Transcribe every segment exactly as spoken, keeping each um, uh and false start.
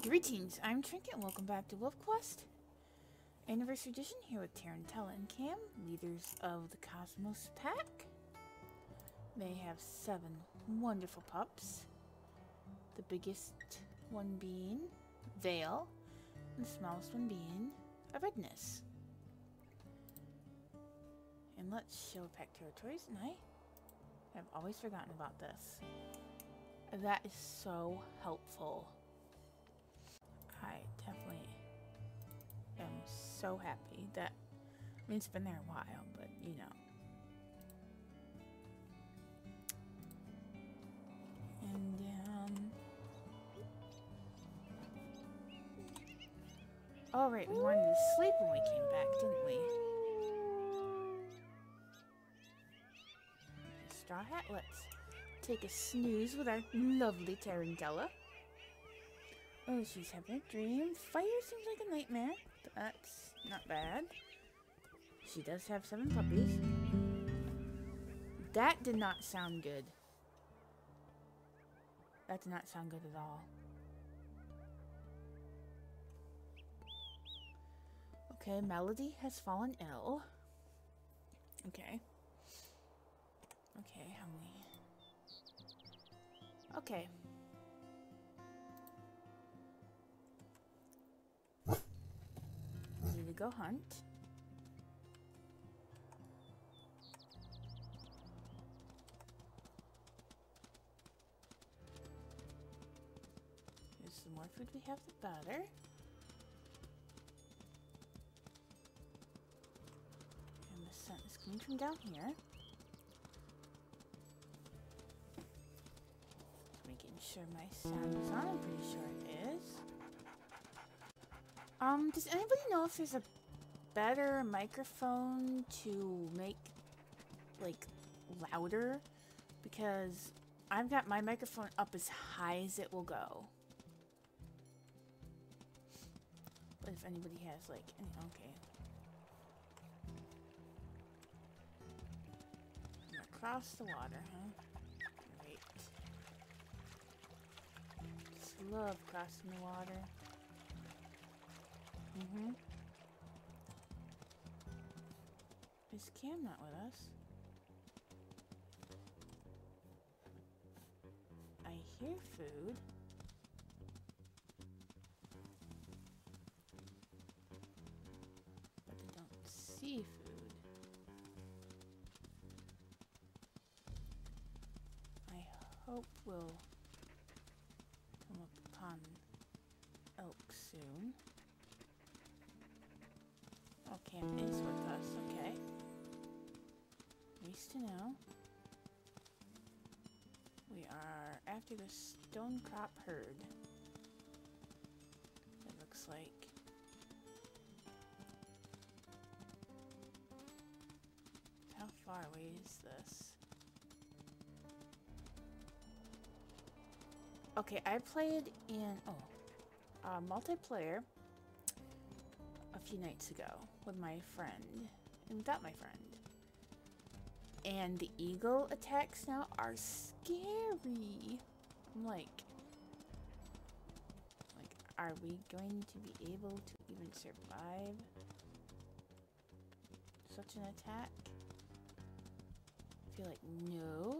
Greetings, I'm Trinket and welcome back to WolfQuest Anniversary Edition here with Tarantella and Cam, leaders of the Cosmos Pack. They have seven wonderful pups, the biggest one being Vale, and the smallest one being a Redness. And let's show pack territories, and I have always forgotten about this. That is so helpful. I definitely am so happy that, I mean, it's been there a while, but you know. And, um, all right, we wanted to sleep when we came back, didn't we? Straw Hat, let's take a snooze with our lovely Tarantella. Oh, she's having a dream. Fire seems like a nightmare. That's not bad. She does have seven puppies. That did not sound good. That did not sound good at all. Okay, Melody has fallen ill. Okay. Okay, how many? Okay. Need to go hunt. There's the more food we have, the better. And the scent is coming from down here. Just making sure my sound is on. I'm pretty sure it is. Um, does anybody know if there's a better microphone to make, like, louder? Because I've got my microphone up as high as it will go. But if anybody has, like, any, okay. Across the water, huh? Great. Just love crossing the water. Mm-hmm. Is Cam not with us? I hear food. But I don't see food. I hope we'll come upon elk soon. Oh, Cam is with us, okay. Nice to know. We are after the Stonecrop herd. It looks like. How far away is this? Okay, I played in, oh, uh, multiplayer a few nights ago with my friend, and without my friend. And the eagle attacks now are scary. I'm like, like, are we going to be able to even survive such an attack? I feel like no.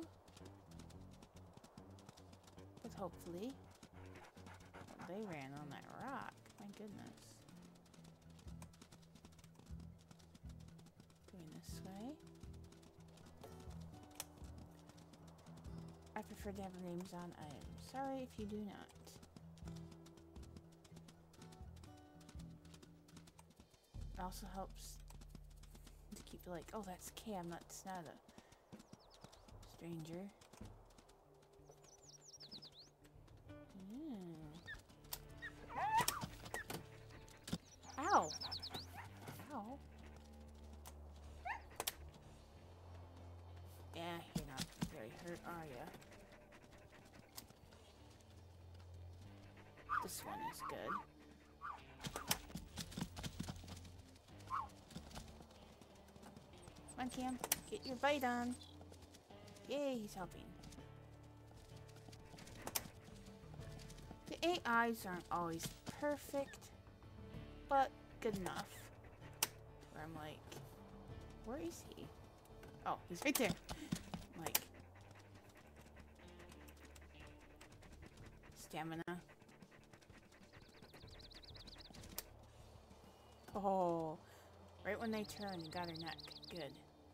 But hopefully. Well, they ran on that rock. My goodness. Going this way. I prefer to have names on. I am sorry if you do not. It also helps to keep like, oh, that's Cam, that's not a stranger. Mm. Ow! Ow. Yeah, you're not very hurt, are ya? This one is good. Come on, Cam. Get your bite on. Yay, he's helping. A Is aren't always perfect, but good enough. Where I'm like, where is he? Oh, he's right there. Like, stamina. Oh, right when they turn, you got her neck. Good.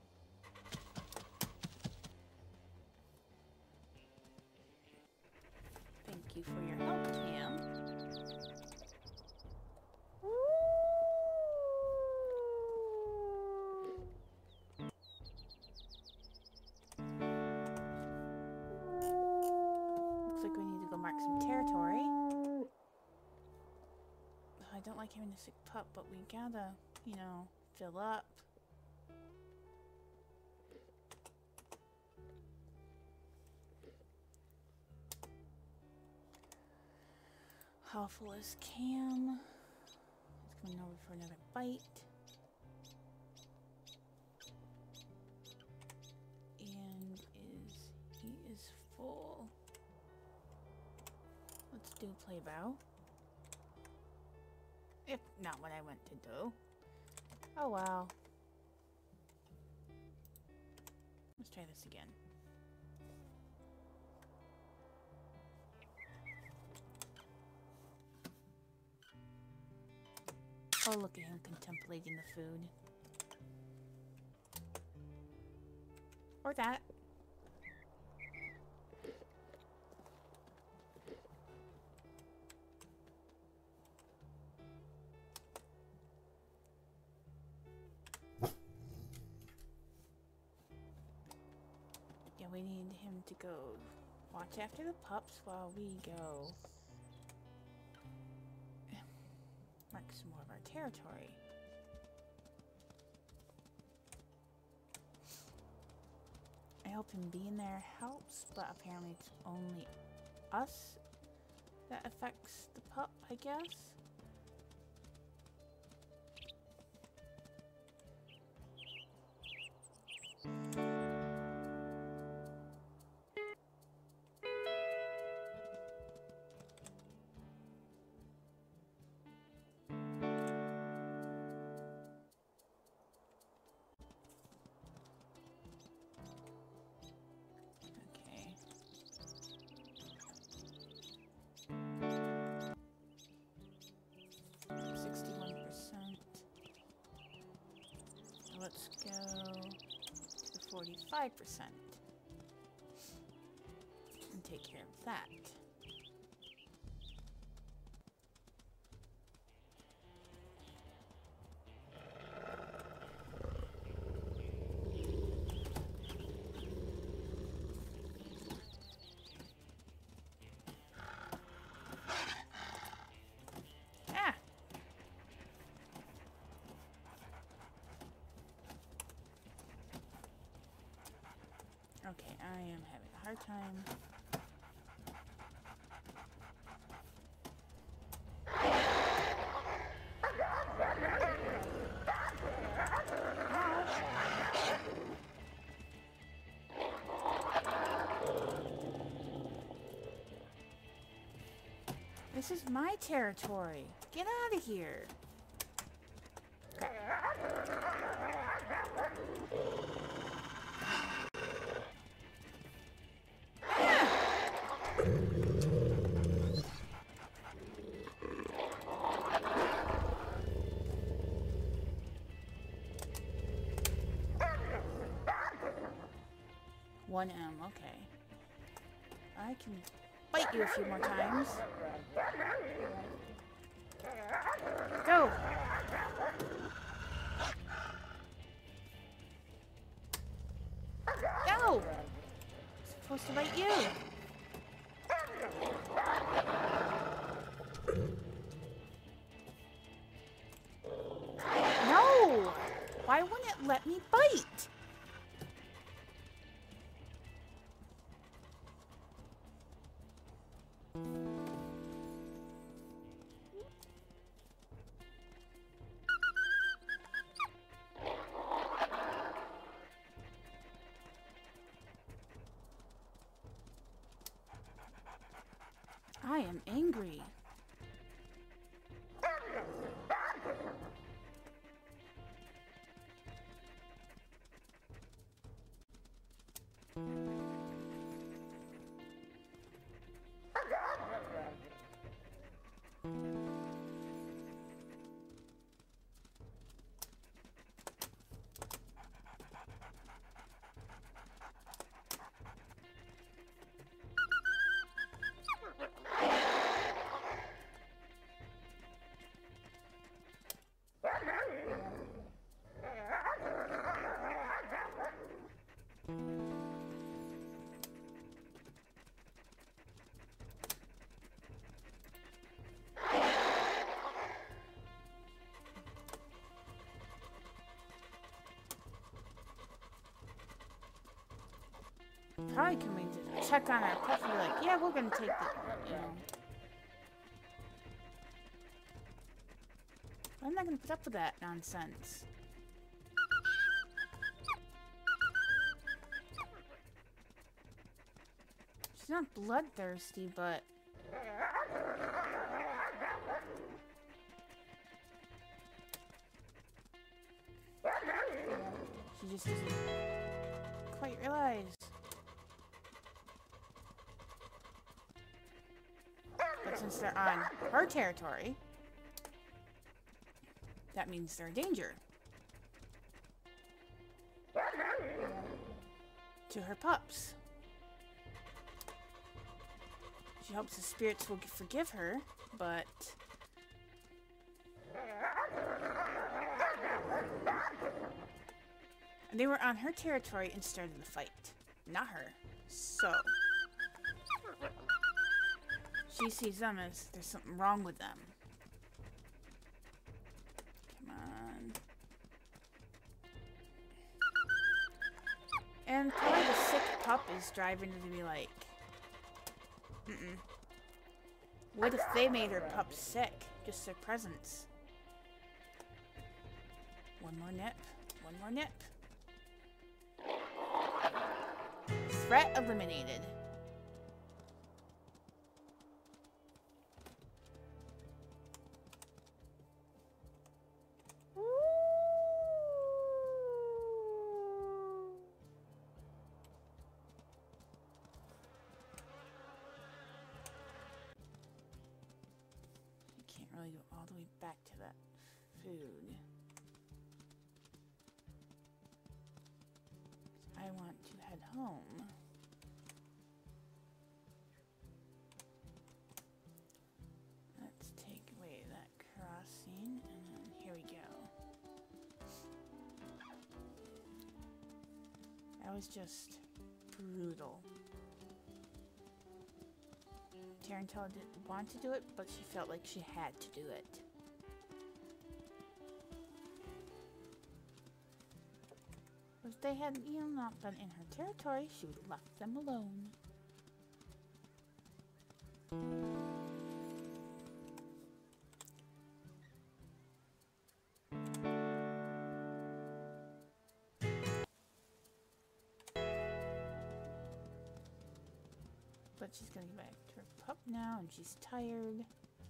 Thank you for your help, Cam. Looks like we need to go mark some territory. I don't like having a sick pup, but we gotta, you know, fill up. How full is Cam? He's coming over for another bite. And is he is full. Let's do play bow. If not what I went to do. Oh wow. Let's try this again. Oh, look at him contemplating the food. Or that. Yeah, we need him to go watch after the pups while we go mark some more of our territory. I hope him being there helps, but apparently it's only us that affects the pup, I guess. Let's go to forty-five percent and take care of that. Okay, I am having a hard time. This is my territory. Get out of here. one M, okay. I can bite you a few more times. Go! Go! I'm supposed to bite you. No! Why wouldn't it let me bite? I am angry. Probably coming to check on our puppy, like, yeah, we're gonna take the, you know. I'm not gonna put up with that nonsense. She's not bloodthirsty, but she just doesn't quite realize. But since they're on her territory, that means they're a danger to her pups. She hopes the spirits will forgive her, but and they were on her territory and started the fight, not her. So she sees them as there's something wrong with them. Come on. And probably the sick pup is driving her to be like, mm-mm. What if they made her pup sick? Just their presence. One more nip. One more nip. Threat eliminated. Really go all the way back to that food. I want to head home. Let's take away that crossing, and then here we go. That was just brutal. Tarantella didn't want to do it, but she felt like she had to do it. If they had, you know, not been in her territory, she would have left them alone. But she's gonna get back to her pup now, and she's tired.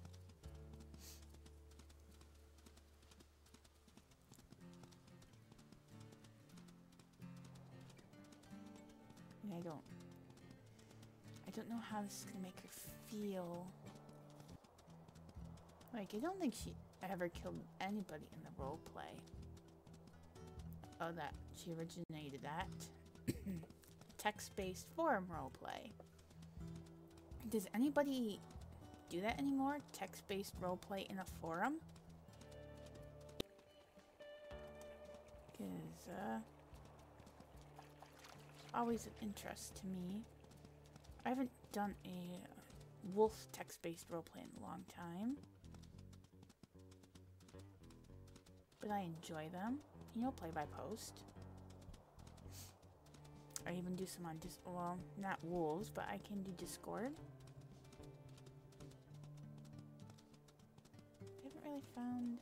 And I don't... I don't know how this is gonna make her feel. Like, I don't think she ever killed anybody in the role play. Oh, that. She originated that. Text-based forum roleplay. Does anybody do that anymore? Text-based roleplay in a forum? Because, uh... always of interest to me. I haven't done a wolf text-based roleplay in a long time. But I enjoy them. You know, play by post. I even do some on Dis- well, not wolves, but I can do Discord. I haven't really found...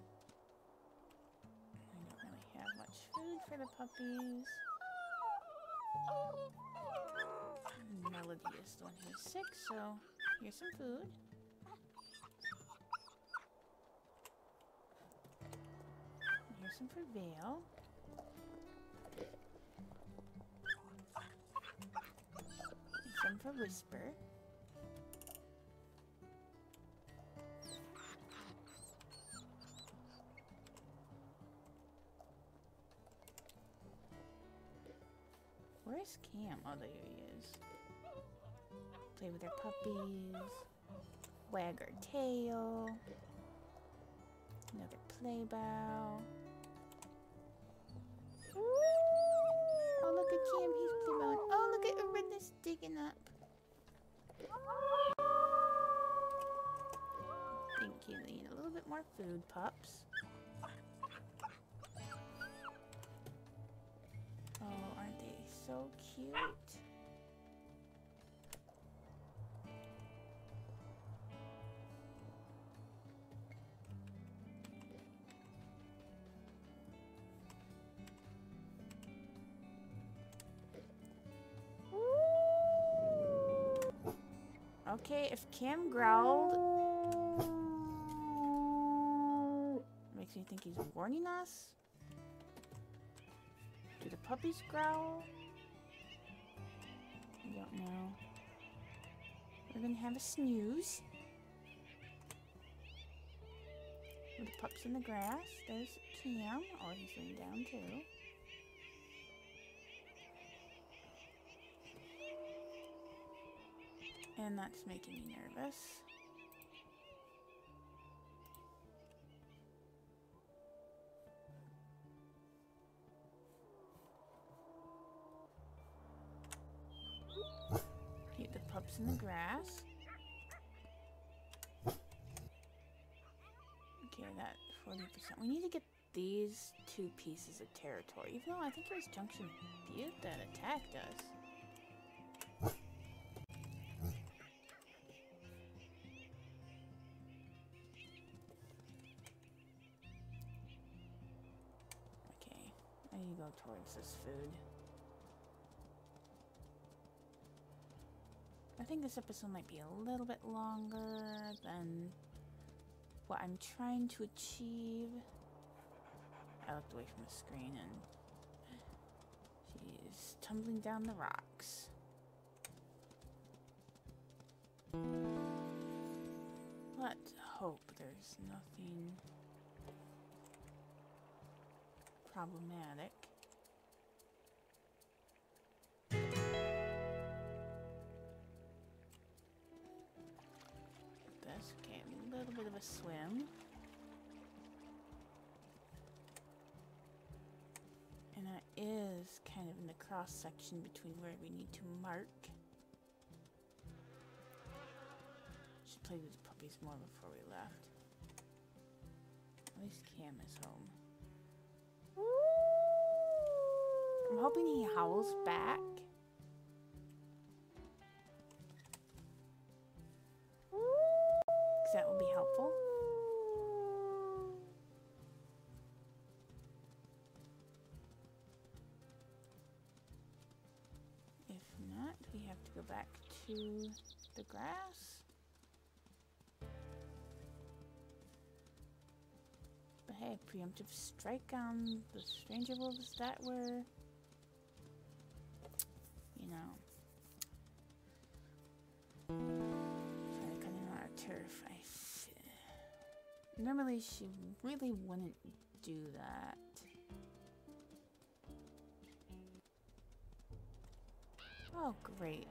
I don't really have much food for the puppies. Melody is the one who's sick, so here's some food. Here's some for Vale. Some for Whisper. Where's Cam? Oh, there he is. Play with their puppies. Wag her tail. Another play bow. Oh, look at Cam. He's play bowing. Oh, look at Arinda's digging up. Thank you. They need a little bit more food, pups. Oh, aren't they so cute? Okay, if Cam growled, makes me think he's warning us. Do the puppies growl? I don't know. We're gonna have a snooze. With the pups in the grass. There's Cam. Oh, he's laying down too. And that's making me nervous. Keep the pups in the grass. Okay, that forty percent. We need to get these two pieces of territory. Even though I think it was Junction Butte that attacked us. I need to go towards this food. I think this episode might be a little bit longer than what I'm trying to achieve. I looked away from the screen and she's tumbling down the rocks. Let's hope there's nothing problematic. This, okay, a little bit of a swim. And that is kind of in the cross section between where we need to mark. Should play with the puppies more before we left. At least Cam is home. I'm hoping he howls back. Because that will be helpful. If not, we have to go back to the grass. But hey, preemptive strike on the stranger wolves that were, you know, try to cut in on our turf. I f Normally she really wouldn't do that. Oh, great.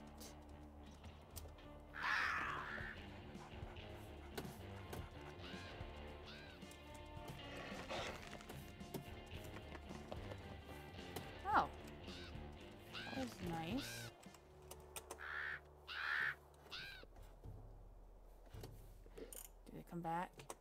Oh, that was nice. Did they come back?